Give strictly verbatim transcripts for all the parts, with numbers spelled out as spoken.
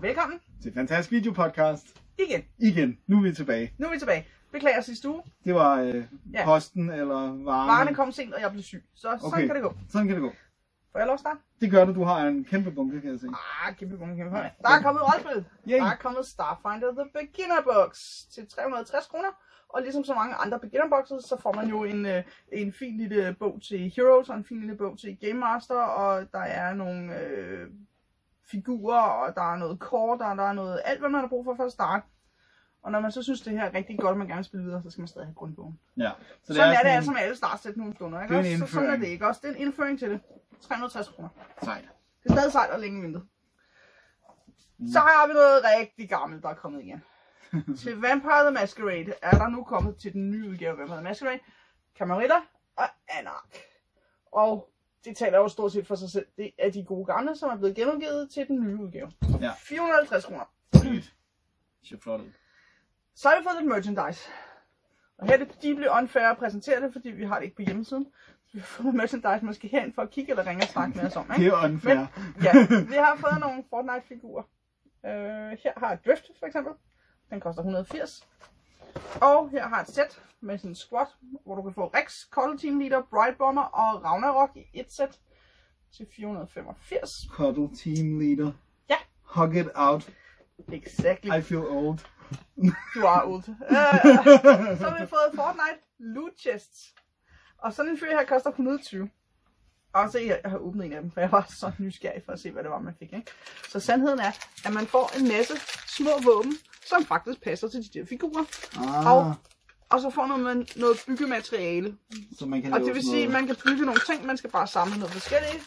velkommen til Fantastisk Video Podcast. Igen. Igen. Nu er vi tilbage. Nu er vi tilbage. Beklager sidste uge. Det var øh, ja. posten eller varerne. Varerne kom sent, og jeg blev syg. Så okay. sådan kan det gå. Sådan kan det gå. Får jeg lov at starte? Det gør det. Du har en kæmpe bunke, kan jeg se. Ah, kæmpe bunke, kæmpe bunke. Der er kommet rollespil. Yay. Der er kommet Starfinder The Beginner Box til tre hundrede og tres kroner. Og ligesom så mange andre beginner boxes, så får man jo en, øh, en fin lille bog til Heroes og en fin lille bog til Game Master. Og der er nogle øh, figurer, og der er noget kort, og der er noget alt, hvad man har brug for for at starte. Og når man så synes, det her er rigtig godt, og man gerne vil spille videre, så skal man stadig have grundbogen. Ja. Så sådan er, er det altså med alle startsæt nogle stunder, ikke? Det er en så sådan er det ikke også. Det er en indføring til det. tre hundrede og tres kroner. Sejt. Det er stadig sejt og længe ventet. Mm. Så har vi noget rigtig gammelt, der er kommet igen. Til Vampire the Masquerade er der nu kommet til den nye udgave af Vampire the Masquerade Camarilla og Anarch. Og det taler jo stort set for sig selv. Det er de gode gamle, som er blevet genudgivet til den nye udgave. Ja. fire hundrede og halvtreds kroner. Det ser flot ud. Så har vi fået lidt merchandise. Og her er det deeply unfair at præsentere det, fordi vi har det ikke på hjemmesiden. Så vi har fået merchandise, man skal herind for at kigge eller ringe og snakke med os om. Ikke? Det er unfair. Men, ja, vi har fået nogle Fortnite-figurer. Uh, her har jeg Drift for eksempel. Den koster et hundrede og firs. Og her har et sæt med sådan en squad, hvor du kan få Rex, Cuddle Team Leader, Bright Bomber og Ragnarok i et sæt til fire hundrede og femogfirs. Cuddle Team Leader. Ja. Hug it out. Exactly. I feel old. Du er old. Uh, så har vi fået Fortnite Loot Chests. Og sådan en fyr her koster et hundrede og tyve. Og så jeg har åbnet en af dem, for jeg var så nysgerrig for at se, hvad det var, man fik. Ikke? Så sandheden er, at man får en masse små våben, som faktisk passer til de der figurer. Ah. Og, og så får man noget byggemateriale. Så man kan og det vil sige, at man kan bygge nogle ting, man skal bare samle noget forskelligt.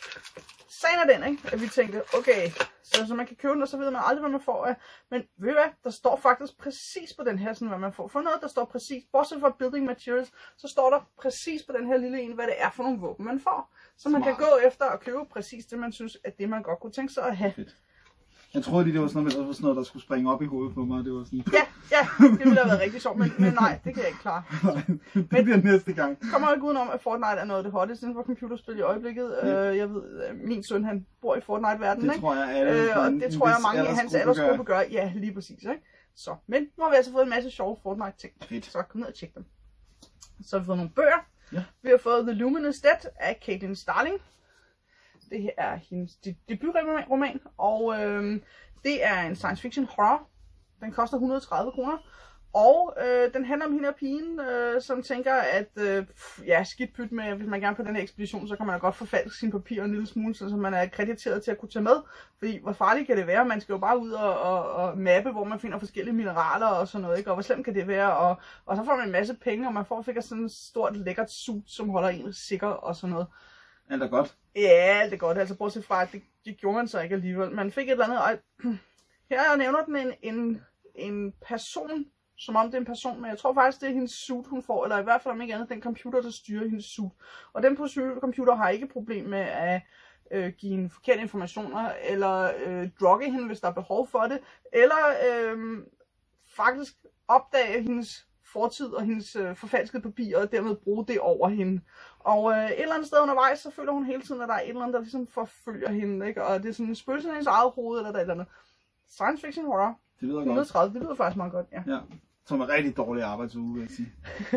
Sagen er den, ikke? At vi tænkte, okay, så, så man kan købe den, og så ved man aldrig, hvad man får. Men ved du hvad, der står faktisk præcis på den her, sådan, hvad man får. For noget, der står præcis, bortset fra building materials, så står der præcis på den her lille en, hvad det er for nogle våben, man får. Så man Smart. kan gå efter og købe præcis det, man synes, at det man godt kunne tænke sig at have. Fedt. Jeg troede, det var sådan noget, sådan noget, der skulle springe op i hovedet på mig. Det var sådan... Ja, ja, det ville have været rigtig sjovt, men, men nej, det kan jeg ikke klare. Nej, det men, bliver næste gang. Kommer ikke udenom, at Fortnite er noget af det hotteste inden for computerspil i øjeblikket. Ja. Uh, jeg ved, min søn, han bor i Fortnite-verdenen, det ikke? tror jeg, alle, uh, og det tror jeg, mange i hans aldersgruppe gør. Ja, lige præcis, ikke? Så, men nu har vi altså fået en masse sjove Fortnite-ting. Fedt. Så kom ned og tjek dem. Så har vi fået nogle bøger. Ja. Vi har fået The Luminous Dead af Caitlin Starling. Det her er hendes debutroman, og øh, det er en science fiction horror. Den koster et hundrede og tredive kroner. Og øh, den handler om hende og pigen, øh, som tænker, at øh, ja, skidt pyt med, hvis man gerne på den her ekspedition, så kan man da godt forfalske sine papirer en lille smule, så man er krediteret til at kunne tage med. Fordi hvor farligt kan det være? Man skal jo bare ud og, og, og mappe, hvor man finder forskellige mineraler og sådan noget, ikke? Og hvor slemt kan det være? Og, og så får man en masse penge, og man får sikkert sådan et stort lækkert suit, som holder en sikker og sådan noget. Alt er godt. Ja, alt er godt. Altså bortset fra, at det, det gjorde man så ikke alligevel. Man fik et eller andet, og her nævner den en, en, en person, som om det er en person, men jeg tror faktisk, det er hendes suit, hun får, eller i hvert fald om ikke andet, den computer, der styrer hendes suit. Og den computer har ikke problem med at øh, give hende forkerte informationer, eller øh, drugge hende, hvis der er behov for det, eller øh, faktisk opdage hendes fortid og hendes øh, forfalskede papirer, og dermed bruge det over hende. Og øh, et eller andet sted undervejs, så føler hun hele tiden, at der er et eller andet, der ligesom forfølger hende, ikke? Og det er sådan en spøgelse i hendes eget hoved, eller der er et eller andet. Science fiction horror. Det lyder hundrede og tredive, godt. Det lyder faktisk meget godt, ja. Ja, som er rigtig dårlig arbejdsuge, vil jeg sige.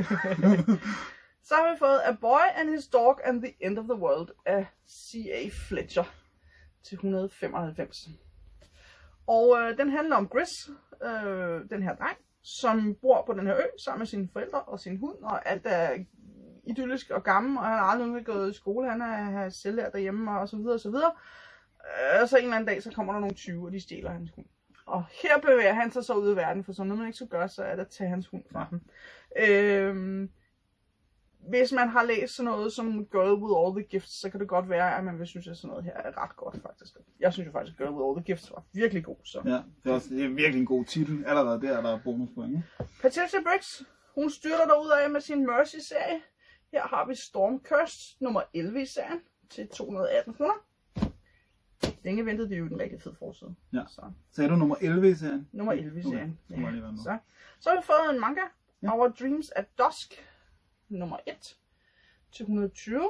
Så har vi fået A Boy and His Dog and the End of the World af C A Fletcher til et hundrede og femoghalvfems. Og øh, den handler om Gris, øh, den her dreng, som bor på den her ø sammen med sine forældre og sin hund, og alt er idyllisk og gammel, og han har aldrig gået i skole, han er selvlært derhjemme og så videre og så videre. Og så en eller anden dag, så kommer der nogle tyve, og de stjæler hans hund. Og her bevæger han sig så ud i verden, for så noget man ikke skulle gøre, så er det at tage hans hund fra ham. Øhm, hvis man har læst sådan noget som Girl with All the Gifts, så kan det godt være, at man vil synes, at sådan noget her er ret godt faktisk. Jeg synes jo faktisk, at Girl with All the Gifts var virkelig god. Så. Ja, det er, også, det er virkelig en god titel. Allerede der, der er bonuspoint. Patricia Briggs, hun styrter derud af med sin Mercy-serie. Her har vi Storm Cursed, nummer elleve i serien, til to hundrede og atten kroner. Længe ventede det jo den rigtig fed forside. Ja. Så. Sagde du nummer elleve i serien? Nummer elleve i serien. Okay. Ja. Så. så har vi fået en manga, ja. Our Dreams at Dusk, nummer et til et hundrede og tyve,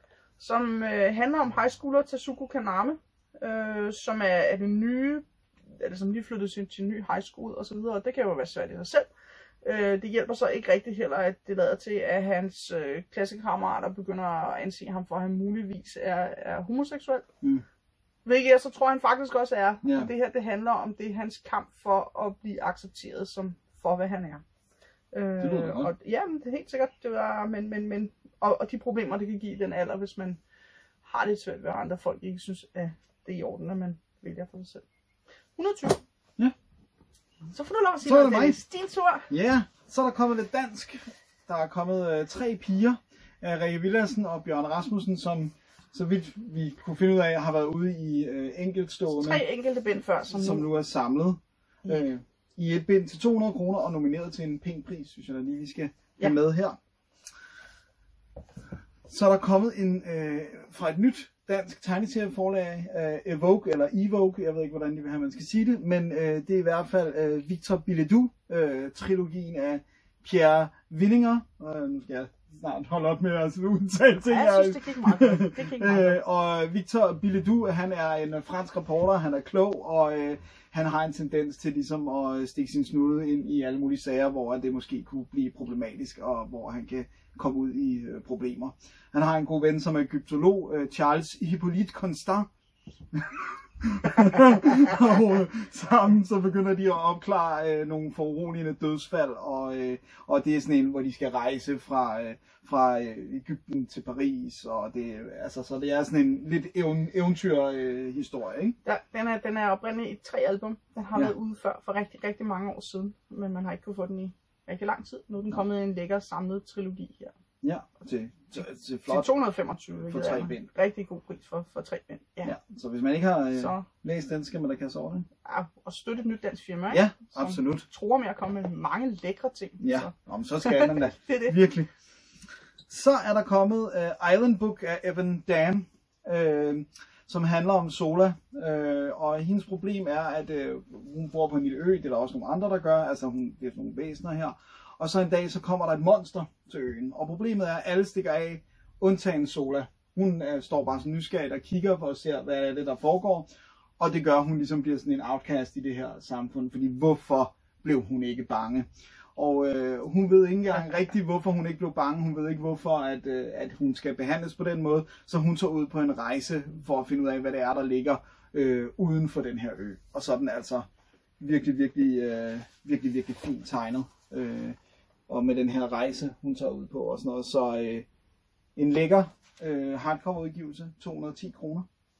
som øh, handler om high schooler Tatsuko Kaname, øh, som er, er den nye er det som lige flyttet til, til en ny high school og så videre, og det kan jo være svært i sig selv. Øh, det hjælper så ikke rigtig heller, at det lader til, at hans øh, klassekammerater begynder at anse ham for, at han muligvis er, er homoseksuel. Mm. Hvilket jeg så tror, han faktisk også er. Yeah. Og det her, det handler om, det er hans kamp for at blive accepteret som for, hvad han er. Øh, det lyder godt. Og, ja, det er helt sikkert. Det var, men, men, men, og, og de problemer, det kan give i den alder, hvis man har det svært ved, at andre folk ikke synes, at det er i orden, at man vælger for sig selv. hundrede og tyve. Ja. Så får du lov at sige så noget, Dennis. Din tur. Ja, så er der kommet lidt dansk. Der er kommet øh, tre piger af Rikke Villadsen og Bjørn Rasmussen, som så vidt vi kunne finde ud af, har været ude i øh, enkeltstående. Tre enkelte bind før, som, som nu er samlet ja. øh, i et bind til to hundrede kroner og nomineret til en pæn pris, synes jeg da lige, vi skal have ja. med her. Så er der kommet en øh, fra et nyt dansk tegneserieforlag, øh, Evoke, eller Evoke, jeg ved ikke, hvordan de vil have, man skal sige det, men øh, det er i hvert fald øh, Victor Biledou, øh, trilogien af Pierre Winninger, og nu skal jeg snart holde op med at udtale ting. Ja, jeg synes, det gik meget godt. Det gik meget godt. Og Victor Biledou, han er en fransk reporter, han er klog, og øh, han har en tendens til ligesom at stikke sin snude ind i alle mulige sager, hvor det måske kunne blive problematisk, og hvor han kan komme ud i øh, problemer. Han har en god ven, som er egyptolog, øh, Charles Hippolyte Constant. og sammen så begynder de at opklare øh, nogle foruroligende dødsfald, og, øh, og det er sådan en, hvor de skal rejse fra, øh, fra øh, Egypten til Paris, og det, altså, så det er sådan en lidt eventyrhistorie, øh, historie, ikke? Ja, den er, den er oprindeligt i tre album. Den har ja. været ude før, for rigtig, rigtig mange år siden, men man har ikke kunne få den i rigtig lang tid. Nu er den kommet i en lækker samlet trilogi her. Ja, til, til, til flot. Til to hundrede og femogtyve, for tre bind. Rigtig god pris for, for tre bind. Ja. Ja, så hvis man ikke har øh, så... læst den, skal man da kaste over den. Ja, og støtte et nyt dansk firma, ikke? Ja, absolut. Som tror med at komme med mange lækre ting. Ja, så, Om, så skal man da. Det er det. Virkelig. Så er der kommet uh, Island Book af Evan Dan, øh, som handler om Sola. Øh, og hendes problem er, at øh, hun bor på en lille ø, det er der også nogle andre, der gør. Altså hun det er nogle væsener her. Og så en dag, så kommer der et monster til øen. Og problemet er, at alle stikker af, undtagen Sola. Hun øh, står bare så nysgerrigt og kigger på og ser, hvad er det, der foregår. Og det gør, at hun ligesom bliver sådan en outcast i det her samfund. Fordi hvorfor blev hun ikke bange? Og øh, hun ved ikke engang rigtigt, hvorfor hun ikke blev bange. Hun ved ikke, hvorfor at, øh, at hun skal behandles på den måde. Så hun tager ud på en rejse for at finde ud af, hvad det er, der ligger øh, uden for den her ø. Og så er den altså virkelig, virkelig, øh, virkelig, virkelig fint tegnet. Øh, og med den her rejse, hun tager ud på og sådan noget. Så øh, en lækker øh, hardcover-udgivelse, to hundrede og ti kroner.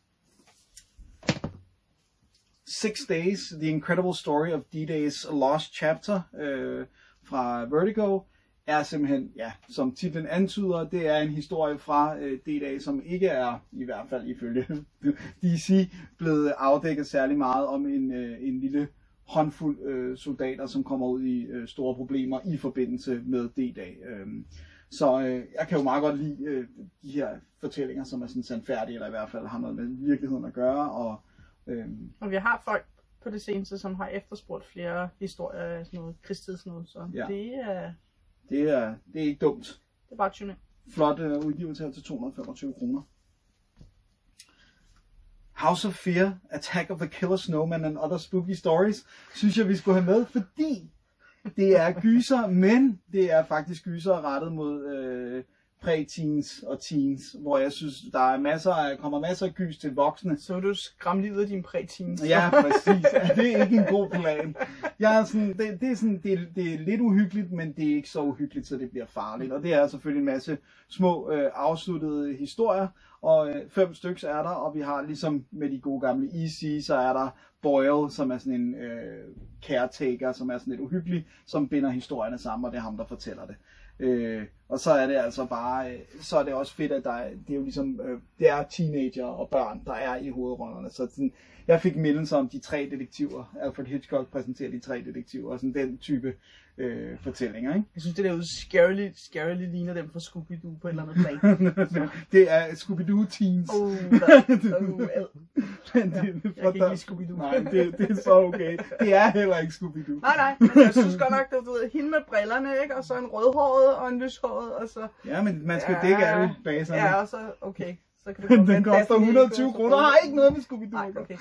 Six Days, The Incredible Story of D-Day's Lost Chapter øh, fra Vertigo, er simpelthen, ja, som titlen antyder, det er en historie fra øh, D-Day, som ikke er, i hvert fald ifølge D C, blevet afdækket særlig meget om en, øh, en lille håndfuld øh, soldater, som kommer ud i øh, store problemer i forbindelse med D-Day. Øh, så øh, jeg kan jo meget godt lide øh, de her fortællinger, som er sådan sandfærdige, eller i hvert fald har noget med virkeligheden at gøre, og Øhm. Og vi har folk på det seneste, som har efterspurgt flere historier af sådan noget krigstidsnåde, så ja. det er... Det er, det er ikke dumt. Det er bare tune ind. Flot uh, udgivelse her til to hundrede og femogtyve kroner. House of Fear, Attack of the Killer Snowman and Other Spooky Stories, synes jeg, vi skulle have med, fordi det er gyser, men det er faktisk gyser rettet mod... Øh, præ-teens og teens, hvor jeg synes, der er masser af, kommer masser af gys til voksne. Så du skræmme livet af dine præ-teens. Ja, præcis. Det er ikke en god plan. Jeg er sådan, det, det, er sådan, det, er, det er lidt uhyggeligt, men det er ikke så uhyggeligt, så det bliver farligt. Og det er selvfølgelig en masse små øh, afsluttede historier, og øh, fem stykker er der, og vi har ligesom med de gode gamle E C, så er der Boyle, som er sådan en øh, caretaker, som er sådan lidt uhyggelig, som binder historierne sammen, og det er ham, der fortæller det. Øh, og så er det altså bare, øh, så er det også fedt, at der er, det er jo ligesom, øh, det er teenager og børn, der er i hovedrollerne. Så sådan, jeg fik mindelser om de tre detektiver. Alfred Hitchcock præsenterer de tre detektiver, og sådan den type øh, fortællinger, ikke? Jeg synes, det derude scarily, scarily ligner dem fra Scooby-Doo på et eller andet plan. Det er Scooby-Doo teens. Oh, oh, men det, ja, jeg kan ikke lide Scooby-Doo. Nej, det, det er så okay. Det er heller ikke Scooby-Doo. Nej, nej, men jeg synes godt nok, du ved, hende med brillerne, ikke? Og så en rødhåret og en lyshåret, og så... Ja, men man skal ja, dække alle baserne. Ja, og så, okay. Så kan du den koster et hundrede og tyve kroner, har ikke noget med Scooby-Doo. Nej, okay.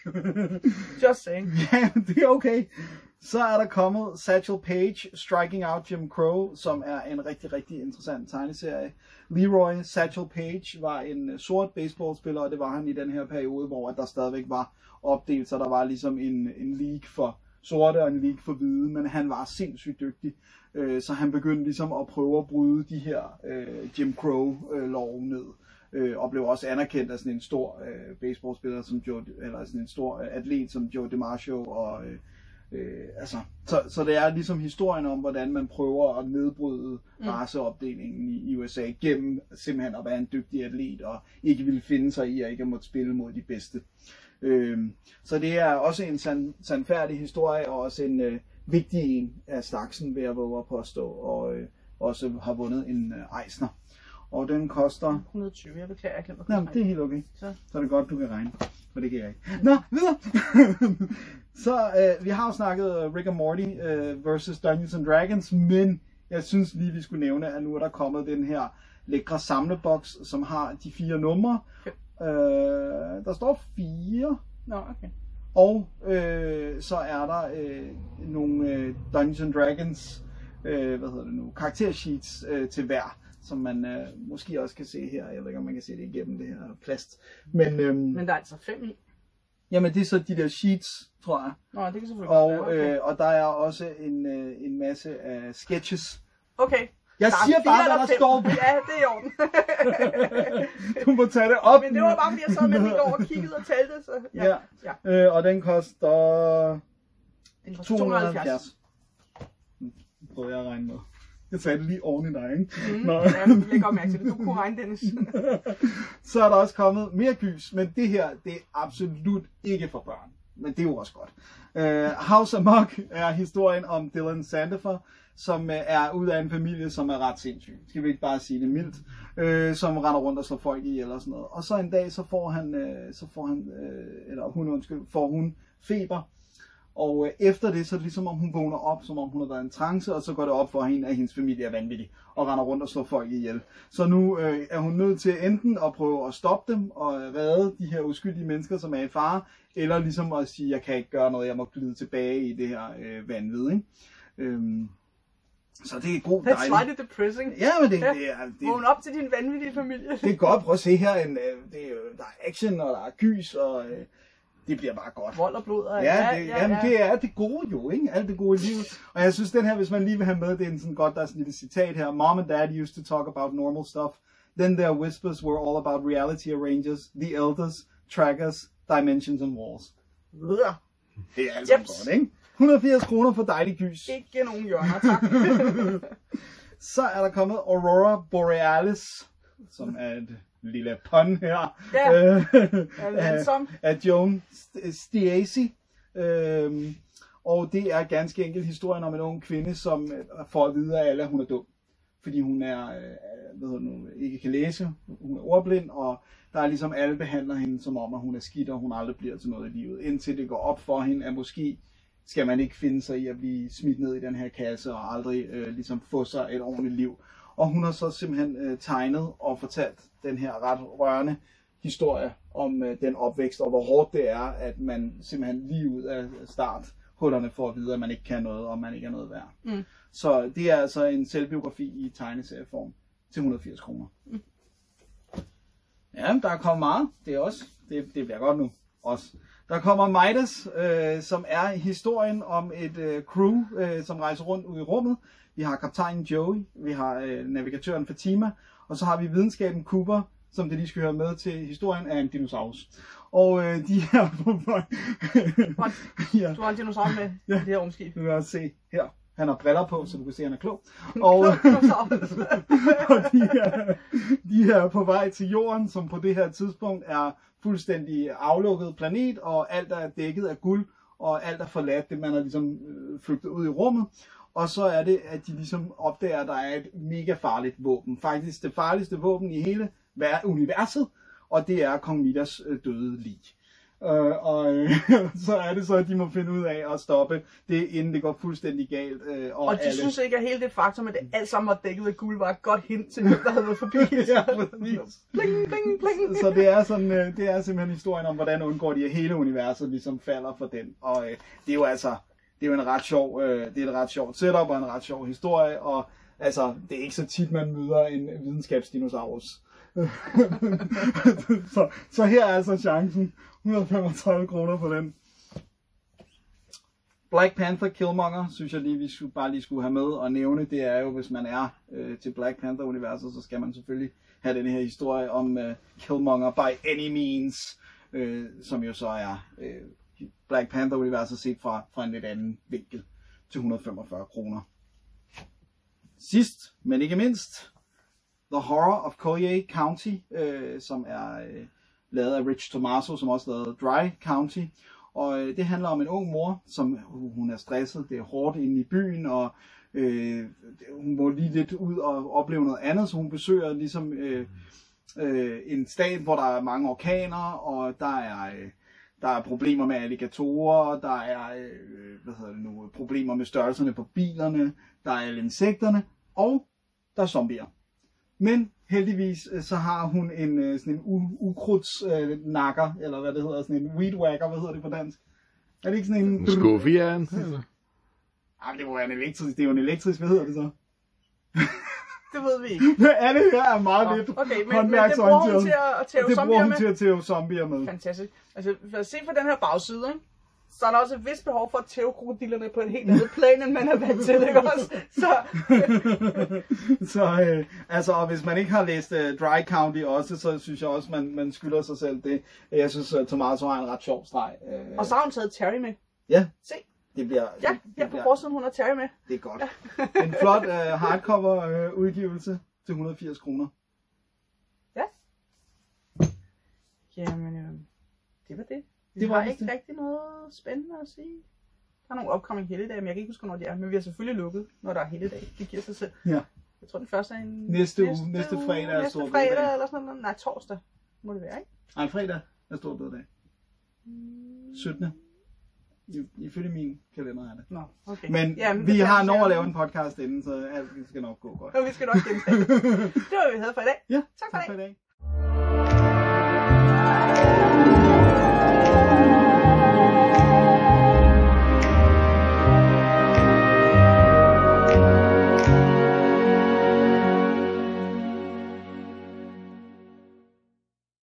Just saying. Ja, det er okay. Så er der kommet Satchel Paige, Striking Out Jim Crow, som er en rigtig, rigtig interessant tegneserie. Leroy Satchel Paige var en sort baseballspiller, og det var han i den her periode, hvor der stadigvæk var opdelt, så der var ligesom en, en league for sorte og en league for hvide, men han var sindssygt dygtig. Så han begyndte ligesom at prøve at bryde de her øh, Jim Crow-lov ned. Øh, og blev også anerkendt af sådan en stor øh, baseballspiller som Joe, eller sådan en stor øh, atlet som Joe DiMaggio og øh, øh, altså, så, så det er ligesom historien om hvordan man prøver at nedbryde mm. raceopdelingen i, i U S A gennem simpelthen at være en dygtig atlet og ikke ville finde sig i at ikke måtte spille mod de bedste. Øh, så det er også en sand, sandfærdig historie og også en øh, vigtig en af slagsen, vil jeg våge at påstå, og øh, også har vundet en øh, Eisner. Og den koster... et hundrede og tyve, jeg beklager, jeg glemte at Jamen, det er helt okay. Så. Så er det godt, du kan regne. For det kan jeg ikke. Nå, videre! Så øh, vi har jo snakket Rick and Morty øh, versus Dungeons and Dragons, men jeg synes lige, vi skulle nævne, at nu er der kommet den her lækre samleboks, som har de fire numre. Okay. Øh, der står fire. Nå, okay. Og øh, så er der øh, nogle øh, Dungeons and Dragons øh, hvad hedder det nu, karaktersheets øh, til hver, som man øh, måske også kan se her. Jeg ved ikke, om man kan se det igennem det her plast. Men, øhm, Men der er altså fem i. Jamen, det er så de der sheets, tror jeg. Nå, det kan selvfølgelig og, være. Okay. Øh, og der er også en, øh, en masse af sketches. Okay. Jeg der siger bare, hvad der fem. står. Ja, det er i orden. Du må tage det op. Men det var bare, fordi jeg sad med lige over og kiggede og talte. Så ja. Ja. ja. Øh, og den koster to hundrede og halvfjerds. Nu prøver jeg at regne med. Jeg sagde det lige oven i dig, ikke? Mm, Nå. Ja, jeg vil godt mærke til det. Du kunne regne, Dennis. Så er der også kommet mere gys, men det her, det er absolut ikke for børn. Men det er jo også godt. Uh, House Amok er historien om Dylan Sandifer, som uh, er ud af en familie, som er ret sindssyg. Skal vi ikke bare sige det mildt. Uh, som render rundt og slår folk ihjel og sådan noget. Og så en dag, så får han, uh, så får han uh, eller hun, undskyld, får hun feber. Og øh, efter det, så er det ligesom om hun vågner op, som om hun har været i en trance, og så går det op for hende, at hendes familie er vanvittig, og render rundt og slår folk ihjel. Så nu øh, er hun nødt til enten at prøve at stoppe dem, og redde de her uskyldige mennesker, som er i fare, eller ligesom at sige, jeg kan ikke gøre noget, jeg må glide tilbage i det her øh, vanvid, ikke? Øhm, så det er god dejligt. That's slightly depressing. Ja, men det, ja. det er... Det, Vågn op til din vanvittige familie. Det er godt, prøv at se her, en, det er, der er action, og der er gys, og... Øh, det bliver bare godt. Vold og blod. Og ja, det, ja, jamen, ja. det er det gode jo, ikke? Alt det gode i livet. Og jeg synes, den her, hvis man lige vil have med, det er en sådan godt, der er sådan et lille citat her. Mom and Dad used to talk about normal stuff. Then their whispers were all about reality arrangers, the elders, trackers, dimensions and walls. Ja. Det er altså yep. godt, ikke? et hundrede og firs kroner for dejlig gys. Ikke nogen hjørner, tak. Så er der kommet Aurora Borealis, som er et lille pun her, ja. øh, af, af Joan Stiacy. Øh, og det er ganske enkelt historien om en ung kvinde, som får at vide af alle, at hun er dum. Fordi hun er, øh, ved nu, ikke kan læse, hun er ordblind, og der er ligesom alle behandler hende som om, at hun er skidt, og hun aldrig bliver til noget i livet. Indtil det går op for hende, at måske skal man ikke finde sig i at blive smidt ned i den her kasse, og aldrig øh, ligesom få sig et ordentligt liv. Og hun har så simpelthen øh, tegnet og fortalt den her ret rørende historie om øh, den opvækst, og hvor hårdt det er, at man simpelthen lige ud af starthullerne får at vide, at man ikke kan noget, og man ikke er noget værd. Mm. Så det er altså en selvbiografi i tegneserieform til et hundrede og firs kroner. Mm. Ja, der er kommet meget. Det er også, det, det bliver godt nu. Også. Der kommer Midas, øh, som er historien om et øh, crew, øh, som rejser rundt ud i rummet. Vi har kaptajnen Joey, vi har øh, navigatøren Fatima, og så har vi videnskaben Cooper, som det lige skal høre med til historien af en dinosaurus. Og øh, de her på vej... ja. Du har en dinosaur med ja. I det her rumskib. Du kan også se her. Han har briller på, så du kan se, at han er klog. Og, og de, er, de er på vej til jorden, som på det her tidspunkt er fuldstændig aflukket planet, og alt er dækket af guld, og alt er forladt, det man har ligesom øh, flygtet ud i rummet. Og så er det, at de ligesom opdager, at der er et mega farligt våben. Faktisk det farligste våben i hele universet, og det er Kong Midas øh, døde lig. Øh, og øh, så er det så, at de må finde ud af at stoppe det, inden det går fuldstændig galt. Øh, og og de alle... synes ikke, at hele det faktum, at det alt sammen var dækket af guld, var et godt hint til hvem, der havde været forbi. ja, præcis. Bling, bling, bling. Så det er, sådan, øh, det er simpelthen historien om, hvordan undgår de, at hele universet ligesom falder for den. Og øh, det er jo altså, det er jo en ret sjov, øh, det er et ret sjovt setup og en ret sjov historie. Og altså, det er ikke så tit, man møder en videnskabsdinosaurus. så, så her er altså chancen. et hundrede og femogtredive kroner på den. Black Panther Killmonger, synes jeg lige, vi skulle, bare lige skulle have med og nævne. Det er jo, hvis man er øh, til Black Panther-universet, så skal man selvfølgelig have den her historie om øh, Killmonger by any means, øh, som jo så er øh, Black Panther-universet set fra, fra en lidt anden vinkel til et hundrede og femogfyrre kroner. Sidst, men ikke mindst, The Horror of Collier County, øh, som er øh, lavet af Rich Tomaso, som også lavede Dry County. Og øh, det handler om en ung mor, som uh, hun er stresset, det er hårdt inde i byen, og øh, hun må lige lidt ud og opleve noget andet, så hun besøger ligesom øh, øh, en stat, hvor der er mange orkaner, og der er, øh, der er problemer med alligatorer, der er øh, hvad hedder det nu, problemer med størrelserne på bilerne, der er alle insekterne, og der er zombier. Men heldigvis så har hun en sådan en ukrudtsnakker, øh, eller hvad det hedder, sådan en weed whacker, hvad hedder det på dansk? Er det ikke sådan en... En skuffian? Ej, det må være en elektrisk, det er jo en elektrisk, hvad hedder det så? Det ved vi ikke. Er det her er meget lidt okay, men, men det bruger hun til at tæve zombier med? Det bruger hun til at tæve zombier med. Fantastisk. Altså, for at se på den her bagside, ikke? Så er der også et vist behov for at tæve krokodillerne på en helt andet plan, end man er vant til, ikke også? Så, så øh, altså, og hvis man ikke har læst uh, Dry County også, så synes jeg også, man, man skylder sig selv det. Jeg synes, uh, Tomaso har en ret sjov streg. Uh, og så har hun taget Terry med. Ja. Se. Det bliver, ja, det, her det på forsiden, hun har Terry med. Det er godt. Ja. En flot uh, hardcover uh, udgivelse til et hundrede og firs kroner. Ja. Jamen, øh, det var det. Vi Det var har ikke det. rigtig noget spændende at sige. Der er nogle upcoming helligdage, men jeg kan ikke huske, hvornår de er. Men vi har selvfølgelig lukket, når der er helligdag. Det giver sig selv. Ja. Jeg tror, den første er en... Næste uge, næste, næste fredag er næste stor fredag bededag. eller sådan noget. Nej, torsdag må det være, ikke? Nej, fredag er stor bededag. syttende Ifølge min kalender er det. Nå, okay. Men Jamen, vi har nået nået at lave en podcast inden, så alt skal nok gå godt. Og vi skal nok gentage. Det var, vi havde for i dag. Ja, tak for i dag. i dag.